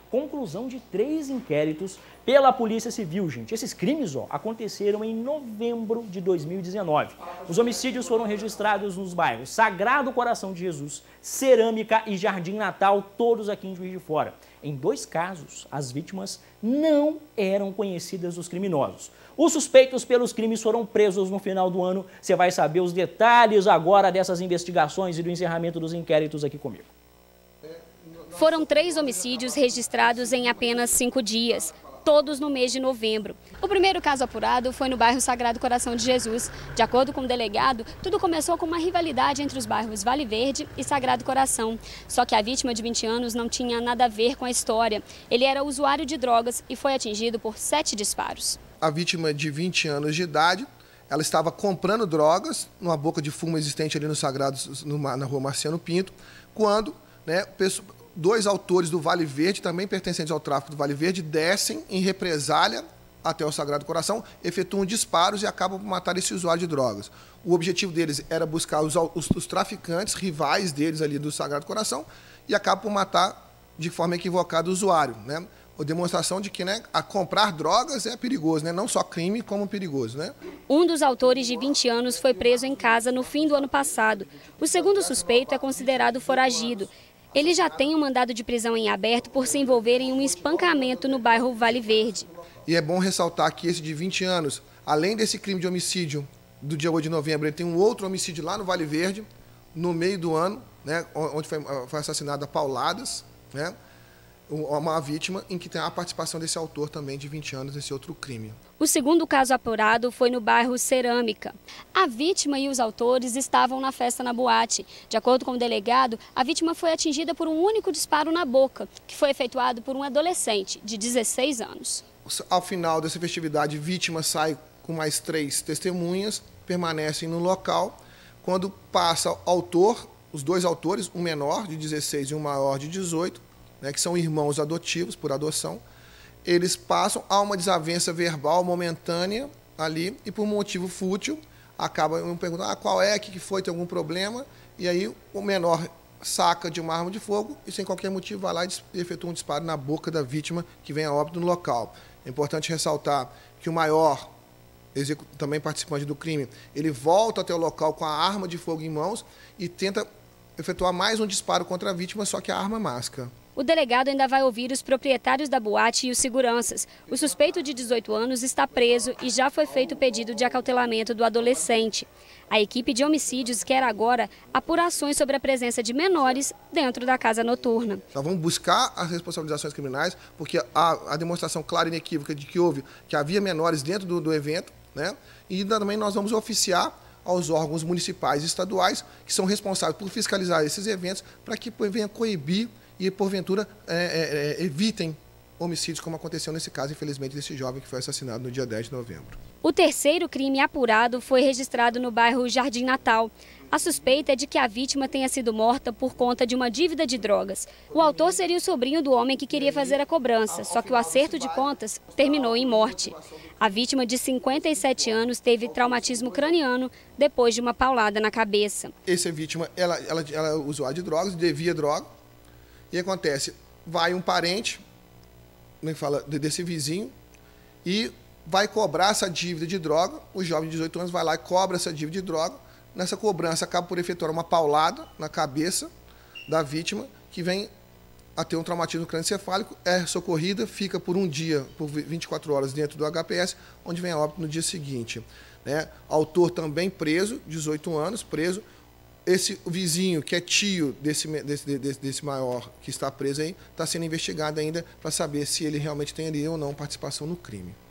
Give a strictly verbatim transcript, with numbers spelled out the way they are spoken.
conclusão de três inquéritos pela Polícia Civil, gente. Esses crimes, ó, aconteceram em novembro de dois mil e dezenove. Os homicídios foram registrados nos bairros Sagrado Coração de Jesus, Cerâmica e Jardim Natal, todos aqui em Juiz de Fora. Em dois casos, as vítimas não eram conhecidas dos criminosos. Os suspeitos pelos crimes foram presos no final do ano. Você vai saber os detalhes agora dessas investigações e do encerramento dos inquéritos aqui comigo. Foram três homicídios registrados em apenas cinco dias, todos no mês de novembro. O primeiro caso apurado foi no bairro Sagrado Coração de Jesus. De acordo com o delegado, tudo começou com uma rivalidade entre os bairros Vale Verde e Sagrado Coração. Só que a vítima de vinte anos não tinha nada a ver com a história. Ele era usuário de drogas e foi atingido por sete disparos. A vítima de vinte anos de idade, ela estava comprando drogas numa boca de fumo existente ali no Sagrado, na rua Marciano Pinto, quando, né, dois autores do Vale Verde, também pertencentes ao tráfico do Vale Verde, descem em represália até o Sagrado Coração, efetuam disparos e acabam por matar esse usuário de drogas. O objetivo deles era buscar os, os, os traficantes, rivais deles ali do Sagrado Coração, e acabam por matar de forma equivocada o usuário, né? A demonstração de que, né, a comprar drogas é perigoso, né? Não só crime, como perigoso, né? Um dos autores de vinte anos foi preso em casa no fim do ano passado. O segundo suspeito é considerado foragido. Ele já tem um mandado de prisão em aberto por se envolver em um espancamento no bairro Vale Verde. E é bom ressaltar que esse de vinte anos, além desse crime de homicídio do dia oito de novembro, ele tem um outro homicídio lá no Vale Verde, no meio do ano, né, onde foi, foi assassinada a pauladas, né, uma vítima em que tem a participação desse autor também de vinte anos nesse outro crime. O segundo caso apurado foi no bairro Cerâmica. A vítima e os autores estavam na festa na boate. De acordo com o delegado, a vítima foi atingida por um único disparo na boca, que foi efetuado por um adolescente de dezesseis anos. Ao final dessa festividade, a vítima sai com mais três testemunhas, permanecem no local. Quando passa o autor, os dois autores, um menor de dezesseis e um maior de dezoito, né, que são irmãos adotivos por adoção, eles passam a uma desavença verbal momentânea ali e por motivo fútil acabam perguntando ah, qual é, o que foi, tem algum problema, e aí o menor saca de uma arma de fogo e sem qualquer motivo vai lá e efetua um disparo na boca da vítima que vem a óbito no local. É importante ressaltar que o maior, também participante do crime, ele volta até o local com a arma de fogo em mãos e tenta efetuar mais um disparo contra a vítima, só que a arma masca. O delegado ainda vai ouvir os proprietários da boate e os seguranças. O suspeito de dezoito anos está preso e já foi feito o pedido de acautelamento do adolescente. A equipe de homicídios quer agora apurações sobre a presença de menores dentro da casa noturna. Nós vamos buscar as responsabilizações criminais, porque há a demonstração clara e inequívoca de que houve, que havia menores dentro do, do evento, né? E também nós vamos oficiar aos órgãos municipais e estaduais que são responsáveis por fiscalizar esses eventos para que venha coibir e, porventura, é, é, evitem homicídios, como aconteceu nesse caso, infelizmente, desse jovem que foi assassinado no dia dez de novembro. O terceiro crime apurado foi registrado no bairro Jardim Natal. A suspeita é de que a vítima tenha sido morta por conta de uma dívida de drogas. O autor seria o sobrinho do homem que queria fazer a cobrança, só que o acerto de contas terminou em morte. A vítima, de cinquenta e sete anos, teve traumatismo craniano depois de uma paulada na cabeça. Essa vítima, ela, ela, ela é usuária de drogas, devia droga. E acontece, vai um parente, nem fala desse vizinho, e vai cobrar essa dívida de droga. O jovem de dezoito anos vai lá e cobra essa dívida de droga. Nessa cobrança, acaba por efetuar uma paulada na cabeça da vítima, que vem a ter um traumatismo crânioencefálico, é socorrida, fica por um dia, por vinte e quatro horas dentro do H P S, onde vem a óbito no dia seguinte, né? Autor também preso, dezoito anos, preso. Esse vizinho, que é tio desse, desse, desse, desse maior que está preso aí, está sendo investigado ainda para saber se ele realmente tem ali ou não participação no crime.